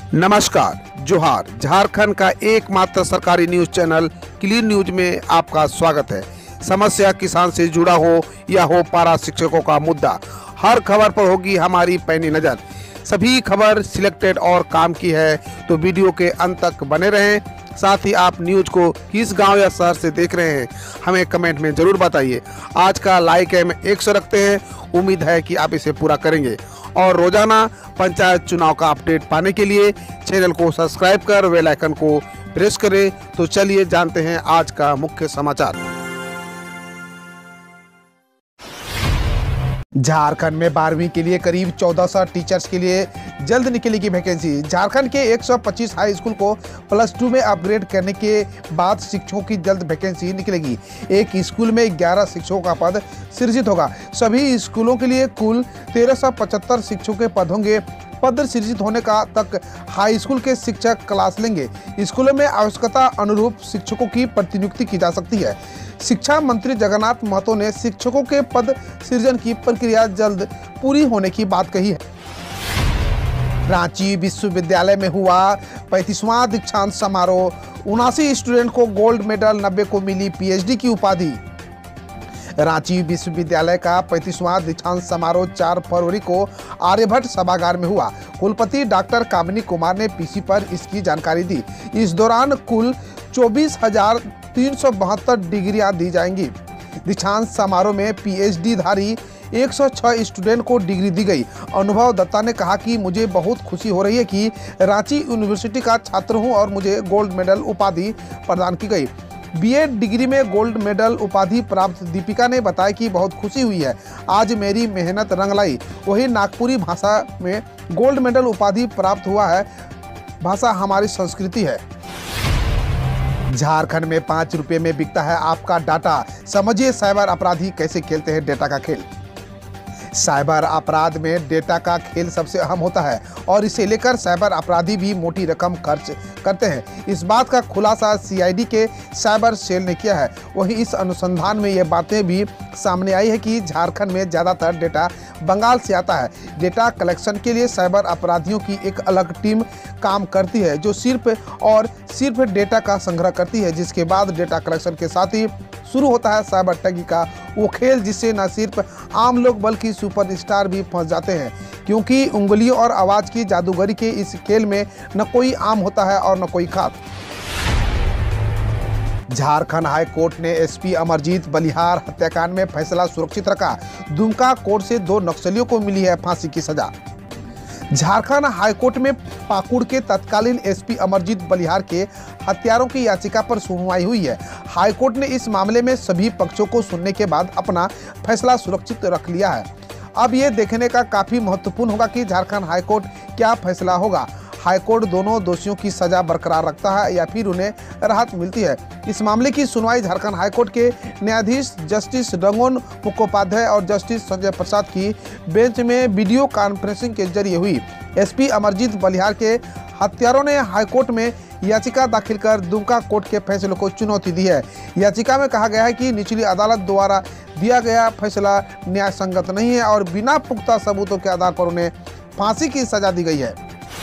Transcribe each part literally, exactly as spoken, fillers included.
नमस्कार, जोहार। झारखंड का एकमात्र सरकारी न्यूज चैनल क्लीन न्यूज में आपका स्वागत है। समस्या किसान से जुड़ा हो या हो पारा शिक्षकों का मुद्दा, हर खबर पर होगी हमारी पैनी नज़र। सभी खबर सिलेक्टेड और काम की है, तो वीडियो के अंत तक बने रहें। साथ ही आप न्यूज को किस गांव या शहर से देख रहे हैं, हमें कमेंट में जरूर बताइए। आज का लाइक है हम एक सौ रखते हैं, उम्मीद है कि आप इसे पूरा करेंगे। और रोजाना पंचायत चुनाव का अपडेट पाने के लिए चैनल को सब्सक्राइब कर बेल आइकन को प्रेस करें। तो चलिए जानते हैं आज का मुख्य समाचार। झारखंड में बारहवीं के लिए करीब चौदह सौ टीचर्स के लिए जल्द निकलेगी वैकेंसी। झारखंड के एक सौ पच्चीस हाई स्कूल को प्लस टू में अपग्रेड करने के बाद शिक्षकों की जल्द वैकेंसी निकलेगी। एक स्कूल में ग्यारह शिक्षकों का पद सृजित होगा। सभी स्कूलों के लिए कुल तेरह सौ पचहत्तर शिक्षकों के पद होंगे। पद सृजित होने का तक हाई स्कूल के शिक्षक क्लास लेंगे। स्कूलों में आवश्यकता अनुरूप शिक्षकों की प्रतिनियुक्ति की जा सकती है। शिक्षा मंत्री जगन्नाथ महतो ने शिक्षकों के पद सृजन की प्रक्रिया जल्द पूरी होने की बात कही है। रांची विश्वविद्यालय में हुआ पैंतीसवां दीक्षांत समारोह। उनासी स्टूडेंट को गोल्ड मेडल, नब्बे को मिली पीएचडी की उपाधि। रांची विश्वविद्यालय का पैंतीसवां दीक्षांत समारोह चार फरवरी को आर्यभट्ट सभागार में हुआ। कुलपति डॉक्टर कामिनी कुमार ने पीसी पर इसकी जानकारी दी। इस दौरान कुल चौबीस हजार तीन सौ बहत्तर डिग्रियां दी जाएंगी। दीक्षांत समारोह में पीएचडी धारी एक सौ छह स्टूडेंट को डिग्री दी गई। अनुभव दत्ता ने कहा कि मुझे बहुत खुशी हो रही है कि रांची यूनिवर्सिटी का छात्र हूं और मुझे गोल्ड मेडल उपाधि प्रदान की गई। बीएड डिग्री में गोल्ड मेडल उपाधि प्राप्त दीपिका ने बताया कि बहुत खुशी हुई है, आज मेरी मेहनत रंग लाई। वही नागपुरी भाषा में गोल्ड मेडल उपाधि प्राप्त हुआ है। भाषा हमारी संस्कृति है। झारखंड में पाँच रुपये में बिकता है आपका डाटा। समझिए साइबर अपराधी कैसे खेलते हैं डेटा का खेल। साइबर अपराध में डेटा का खेल सबसे अहम होता है और इसे लेकर साइबर अपराधी भी मोटी रकम खर्च करते हैं। इस बात का खुलासा सीआईडी के साइबर सेल ने किया है। वहीं इस अनुसंधान में ये बातें भी सामने आई है कि झारखंड में ज़्यादातर डेटा बंगाल से आता है। डेटा कलेक्शन के लिए साइबर अपराधियों की एक अलग टीम काम करती है जो सिर्फ और सिर्फ डेटा का संग्रह करती है, जिसके बाद डेटा कलेक्शन के साथ ही शुरू होता है साइबर ठगी का वो खेल, जिससे न सिर्फ आम लोग बल्कि सुपरस्टार भी फंस जाते हैं, क्योंकि उंगलियों और आवाज़ की जादूगरी के इस खेल में न कोई आम होता है और न कोई खास। झारखंड हाई कोर्ट ने एसपी अमरजीत बलिहार हत्याकांड में फैसला सुरक्षित रखा। दुमका कोर्ट से दो नक्सलियों को मिली है फांसी की सजा। झारखंड हाईकोर्ट में पाकुड़ के तत्कालीन एसपी अमरजीत बलिहार के हत्यारों की याचिका पर सुनवाई हुई है। हाईकोर्ट ने इस मामले में सभी पक्षों को सुनने के बाद अपना फैसला सुरक्षित रख लिया है। अब ये देखने का काफी महत्वपूर्ण होगा कि झारखंड हाईकोर्ट क्या फैसला होगा। हाईकोर्ट दोनों दोषियों की सजा बरकरार रखता है या फिर उन्हें राहत मिलती है। इस मामले की सुनवाई झारखंड हाईकोर्ट के न्यायाधीश जस्टिस रंगोन मुखोपाध्याय और जस्टिस संजय प्रसाद की बेंच में वीडियो कॉन्फ्रेंसिंग के जरिए हुई। एसपी अमरजीत बलिहार के हत्यारों ने हाईकोर्ट में याचिका दाखिल कर दुमका कोर्ट के फैसले को चुनौती दी है। याचिका में कहा गया है कि निचली अदालत द्वारा दिया गया फैसला न्याय संगत नहीं है और बिना पुख्ता सबूतों के आधार पर उन्हें फांसी की सजा दी गई है।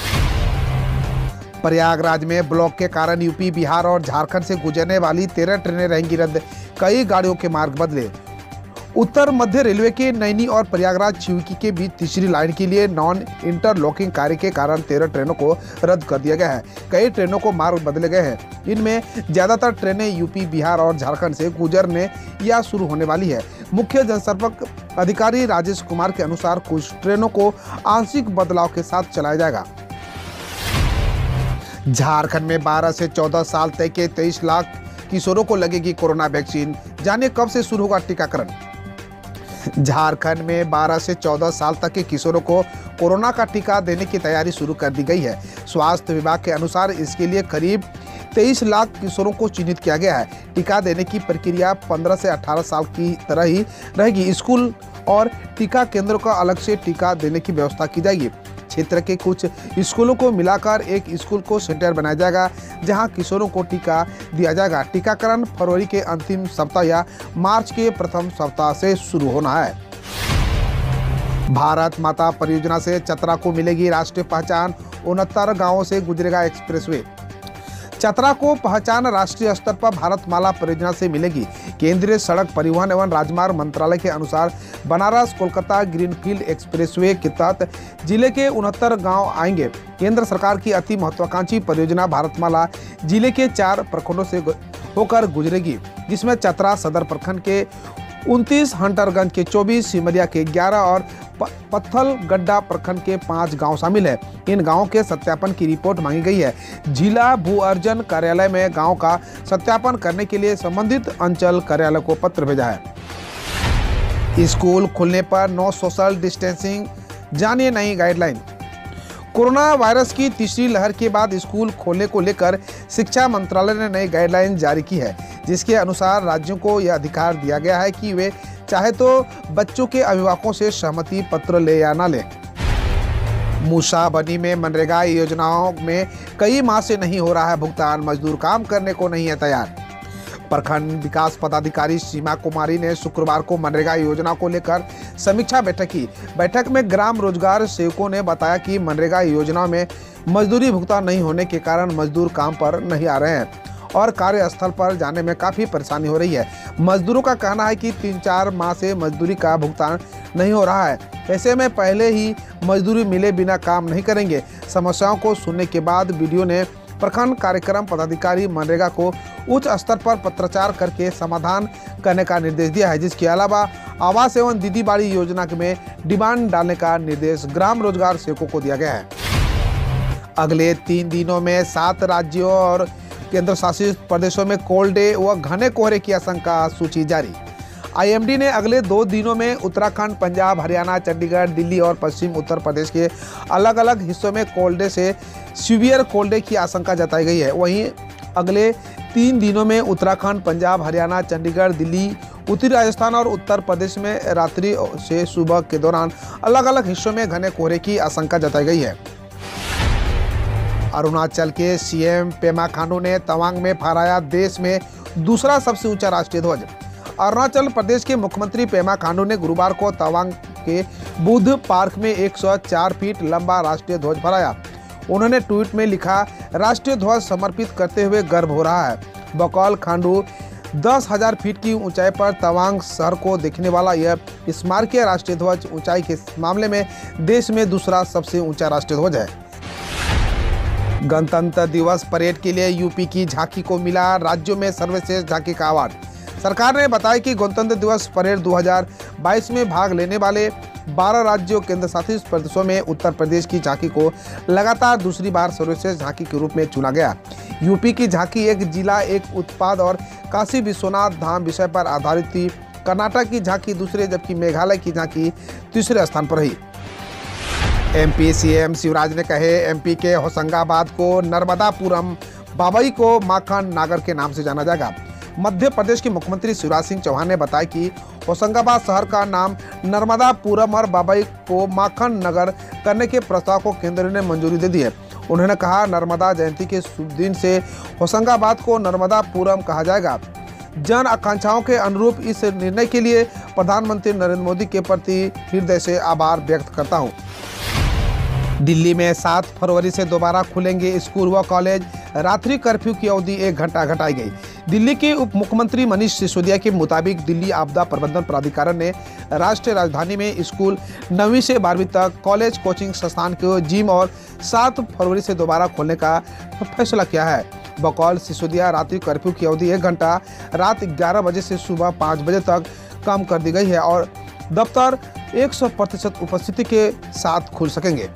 प्रयागराज में ब्लॉक के कारण यूपी, बिहार और झारखंड से गुजरने वाली तेरह ट्रेनें रहेंगी रद्द। कई गाड़ियों के मार्ग बदले। उत्तर मध्य रेलवे के नैनी और प्रयागराज छिवकी के बीच तीसरी लाइन के लिए नॉन इंटरलॉकिंग कार्य के कारण तेरह ट्रेनों को रद्द कर दिया गया है। कई ट्रेनों को मार्ग बदले गए हैं। इनमें ज्यादातर ट्रेनें यूपी, बिहार और झारखंड से गुजरने या शुरू होने वाली है। मुख्य जनसंपर्क अधिकारी राजेश कुमार के अनुसार कुछ ट्रेनों को आंशिक बदलाव के साथ चलाया जाएगा। झारखंड में बारह से चौदह साल तक के तेईस लाख किशोरों को लगेगी कोरोना वैक्सीन। जानिए कब से शुरू होगा टीकाकरण। झारखंड में बारह से चौदह साल तक के किशोरों को कोरोना का टीका देने की तैयारी शुरू कर दी गई है। स्वास्थ्य विभाग के अनुसार इसके लिए करीब तेईस लाख किशोरों को चिन्हित किया गया है। टीका देने की प्रक्रिया पंद्रह से अठारह साल की तरह ही रहेगी। स्कूल और टीका केंद्रों का अलग से टीका देने की व्यवस्था की जाएगी। क्षेत्र के कुछ स्कूलों को मिलाकर एक स्कूल को सेंटर बनाया जाएगा जहां किशोरों को टीका दिया जाएगा। टीकाकरण फरवरी के अंतिम सप्ताह या मार्च के प्रथम सप्ताह से शुरू होना है। भारत माता परियोजना से चतरा को मिलेगी राष्ट्रीय पहचान। उनहत्तर गांवों से गुजरेगा एक्सप्रेसवे। चतरा को पहचान राष्ट्रीय स्तर पर भारतमाला परियोजना से मिलेगी। केंद्रीय सड़क परिवहन एवं राजमार्ग मंत्रालय के अनुसार बनारस कोलकाता ग्रीनफील्ड एक्सप्रेसवे के तहत जिले के उनहत्तर गांव आएंगे। केंद्र सरकार की अति महत्वाकांक्षी परियोजना भारतमाला जिले के चार प्रखंडों से होकर गुजरेगी, जिसमें चतरा सदर प्रखंड के उनतीस, हंटरगंज के चौबीस, सिमरिया के ग्यारह और पत्थलगड्डा प्रखंड के पाँच गांव शामिल है। इन गांवों के सत्यापन की रिपोर्ट मांगी गई है। जिला भू अर्जन कार्यालय में गांव का सत्यापन करने के लिए संबंधित अंचल कार्यालय को पत्र भेजा है। स्कूल खुलने पर नो सोशल डिस्टेंसिंग, जानिए नई गाइडलाइन। कोरोना वायरस की तीसरी लहर के बाद स्कूल खोलने को लेकर शिक्षा मंत्रालय ने नई गाइडलाइन जारी की है, जिसके अनुसार राज्यों को यह अधिकार दिया गया है कि वे चाहे तो बच्चों के अभिभावकों से सहमति पत्र ले या ना ले। मूसाबनी में मनरेगा योजनाओं में कई माह से नहीं हो रहा है भुगतान, मजदूर काम करने को नहीं है तैयार। प्रखंड विकास पदाधिकारी सीमा कुमारी ने शुक्रवार को मनरेगा योजना को लेकर समीक्षा बैठक की। बैठक में ग्राम रोजगार सेवकों ने बताया कि मनरेगा योजना में मजदूरी भुगतान नहीं होने के कारण मजदूर काम पर नहीं आ रहे हैं और कार्यस्थल पर जाने में काफ़ी परेशानी हो रही है। मजदूरों का कहना है कि तीन चार माह से मजदूरी का भुगतान नहीं हो रहा है। ऐसे में पहले ही मजदूरी मिले बिना काम नहीं करेंगे। समस्याओं को सुनने के बाद बीडीओ ने प्रखंड कार्यक्रम पदाधिकारी मनरेगा को उच्च स्तर पर पत्राचार करके समाधान करने का निर्देश दिया है, जिसके अलावा आवास एवं दीदी बाड़ी योजना में डिमांड डालने का निर्देश ग्राम रोजगार सेवकों को दिया गया है। अगले तीन दिनों में सात राज्यों और केंद्र शासित प्रदेशों में कोल्ड डे व घने कोहरे की आशंका, सूची जारी। आईएमडी ने अगले दो दिनों में उत्तराखंड, पंजाब, हरियाणा, चंडीगढ़, दिल्ली और पश्चिम उत्तर प्रदेश के अलग अलग हिस्सों में कोल्ड डे से सीवियर कोल्ड डे की आशंका जताई गई है। वहीं अगले तीन दिनों में उत्तराखंड, पंजाब, हरियाणा, चंडीगढ़, दिल्ली, उत्तरी राजस्थान और उत्तर प्रदेश में रात्रि से सुबह के दौरान अलग अलग हिस्सों में घने कोहरे की आशंका जताई गई है। अरुणाचल के सीएम पेमा खांडू ने तवांग में फहराया देश में दूसरा सबसे ऊंचा राष्ट्रीय ध्वज। अरुणाचल प्रदेश के मुख्यमंत्री पेमा खांडू ने गुरुवार को तवांग के बुद्ध पार्क में एक सौ चार फीट लंबा राष्ट्रीय ध्वज फहराया। उन्होंने ट्वीट में लिखा, राष्ट्रीय ध्वज समर्पित करते हुए गर्व हो रहा है। बकौल खांडू दस हजार फीट की ऊंचाई पर तवांग शहर को देखने वाला यह स्मारकीय राष्ट्रीय ध्वज ऊंचाई के मामले में देश में दूसरा सबसे ऊंचा राष्ट्रीय ध्वज है। गणतंत्र दिवस परेड के लिए यूपी की झांकी को मिला राज्यों में सर्वश्रेष्ठ झांकी का अवार्ड। सरकार ने बताया कि गणतंत्र दिवस परेड दो हज़ार बाईस में भाग लेने वाले बारह राज्यों केंद्र शासित प्रदेशों में उत्तर प्रदेश की झांकी को लगातार दूसरी बार सर्वश्रेष्ठ झांकी के रूप में चुना गया। यूपी की झांकी एक जिला एक उत्पाद और काशी विश्वनाथ धाम विषय पर आधारित थी। कर्नाटक की झांकी दूसरे, जबकि मेघालय की झांकी तीसरे स्थान पर रही। एमपी सीएम शिवराज ने कहे, एमपी के होशंगाबाद को नर्मदापुरम, बाबई को माखन नगर के नाम से जाना जाएगा। मध्य प्रदेश के मुख्यमंत्री शिवराज सिंह चौहान ने बताया कि होशंगाबाद शहर का नाम नर्मदापुरम और बाबई को माखन नगर करने के प्रस्ताव को केंद्र ने मंजूरी दे दी है। उन्होंने कहा, नर्मदा जयंती के शुभ दिन से होशंगाबाद को नर्मदापुरम कहा जाएगा। जन आकांक्षाओं के अनुरूप इस निर्णय के लिए प्रधानमंत्री नरेंद्र मोदी के प्रति हृदय से आभार व्यक्त करता हूँ। दिल्ली में सात फरवरी से दोबारा खुलेंगे स्कूल व कॉलेज। रात्रि कर्फ्यू की अवधि एक घंटा घटाई गई। दिल्ली के उप मुख्यमंत्री मनीष सिसोदिया के मुताबिक दिल्ली आपदा प्रबंधन प्राधिकरण ने राष्ट्रीय राजधानी में स्कूल नवीं से बारहवीं तक, कॉलेज, कोचिंग संस्थान को, जिम और सात फरवरी से दोबारा खोलने का फैसला किया है। बकौल सिसोदिया, रात्रि कर्फ्यू की अवधि एक घंटा रात ग्यारह बजे से सुबह पाँच बजे तक कम कर दी गई है और दफ्तर एक सौ प्रतिशत उपस्थिति के साथ खुल सकेंगे।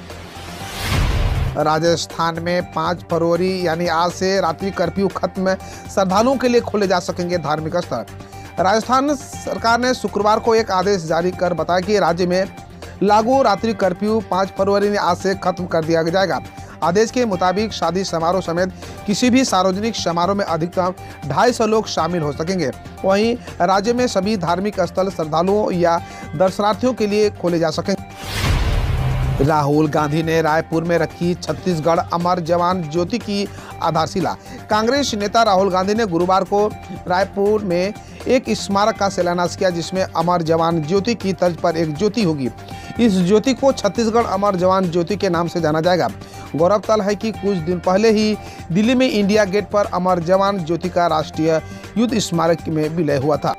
राजस्थान में पाँच फरवरी यानी आज से रात्रि कर्फ्यू खत्म, श्रद्धालुओं के लिए खोले जा सकेंगे धार्मिक स्थल। राजस्थान सरकार ने शुक्रवार को एक आदेश जारी कर बताया कि राज्य में लागू रात्रि कर्फ्यू पाँच फरवरी आज से खत्म कर दिया जाएगा। आदेश के मुताबिक शादी समारोह समेत किसी भी सार्वजनिक समारोह में अधिकतम ढाई सौ लोग शामिल हो सकेंगे। वहीं राज्य में सभी धार्मिक स्थल श्रद्धालुओं या दर्शनार्थियों के लिए खोले जा सकेंगे। राहुल गांधी ने रायपुर में रखी छत्तीसगढ़ अमर जवान ज्योति की आधारशिला। कांग्रेस नेता राहुल गांधी ने गुरुवार को रायपुर में एक स्मारक का शिलान्यास किया, जिसमें अमर जवान ज्योति की तर्ज पर एक ज्योति होगी। इस ज्योति को छत्तीसगढ़ अमर जवान ज्योति के नाम से जाना जाएगा। गौरतलब है कि कुछ दिन पहले ही दिल्ली में इंडिया गेट पर अमर जवान ज्योति का राष्ट्रीय युद्ध स्मारक में विलय हुआ था।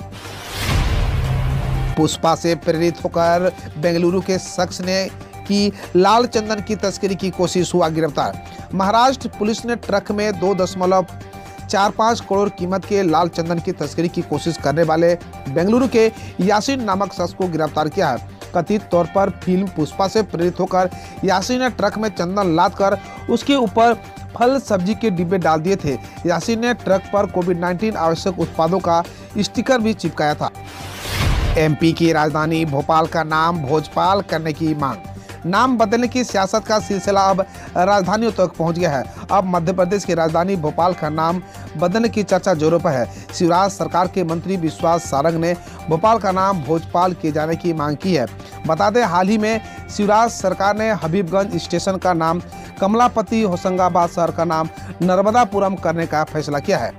पुष्पा से प्रेरित होकर बेंगलुरु के शख्स ने की लाल चंदन की तस्करी की कोशिश, हुआ गिरफ्तार। महाराष्ट्र पुलिस ने ट्रक में दो दशमलव चार पाँच करोड़ कीमत के लाल चंदन की तस्करी की कोशिश करने वाले बेंगलुरु के यासीन नामक शख्स को गिरफ्तार किया है। कथित तौर पर फिल्म पुष्पा से प्रेरित होकर यासीन ने ट्रक में चंदन लादकर उसके ऊपर फल सब्जी के डिब्बे डाल दिए थे। यासीन ने ट्रक पर कोविड नाइन्टीन आवश्यक उत्पादों का स्टिकर भी चिपकाया था। एमपी की राजधानी भोपाल का नाम भोजपाल करने की मांग। नाम बदलने की सियासत का सिलसिला अब राजधानियों तक पहुंच गया है। अब मध्य प्रदेश की राजधानी भोपाल का नाम बदलने की चर्चा जोरों पर है। शिवराज सरकार के मंत्री विश्वास सारंग ने भोपाल का नाम भोजपाल किए जाने की मांग की है। बता दें, हाल ही में शिवराज सरकार ने हबीबगंज स्टेशन का नाम कमलापति, होशंगाबाद शहर का नाम नर्मदापुरम करने का फैसला किया है।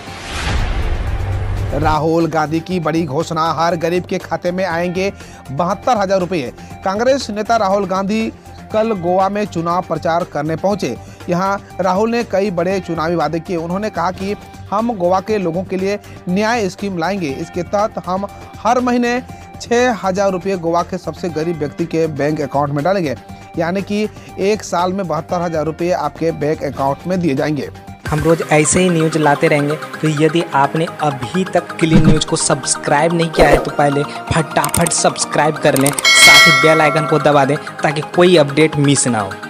राहुल गांधी की बड़ी घोषणा, हर गरीब के खाते में आएंगे बहत्तर हजार रुपये। कांग्रेस नेता राहुल गांधी कल गोवा में चुनाव प्रचार करने पहुंचे। यहां राहुल ने कई बड़े चुनावी वादे किए। उन्होंने कहा कि हम गोवा के लोगों के लिए न्याय स्कीम लाएंगे। इसके तहत हम हर महीने छः हजार रुपये गोवा के सबसे गरीब व्यक्ति के बैंक अकाउंट में डालेंगे, यानी कि एक साल में बहत्तर हजार रुपये आपके बैंक अकाउंट में दिए जाएंगे। हम रोज ऐसे ही न्यूज लाते रहेंगे, तो यदि आपने अभी तक क्लीन न्यूज को सब्सक्राइब नहीं किया है तो पहले फटाफट सब्सक्राइब कर लें, साथ ही बेल आइकन को दबा दें ताकि कोई अपडेट मिस ना हो।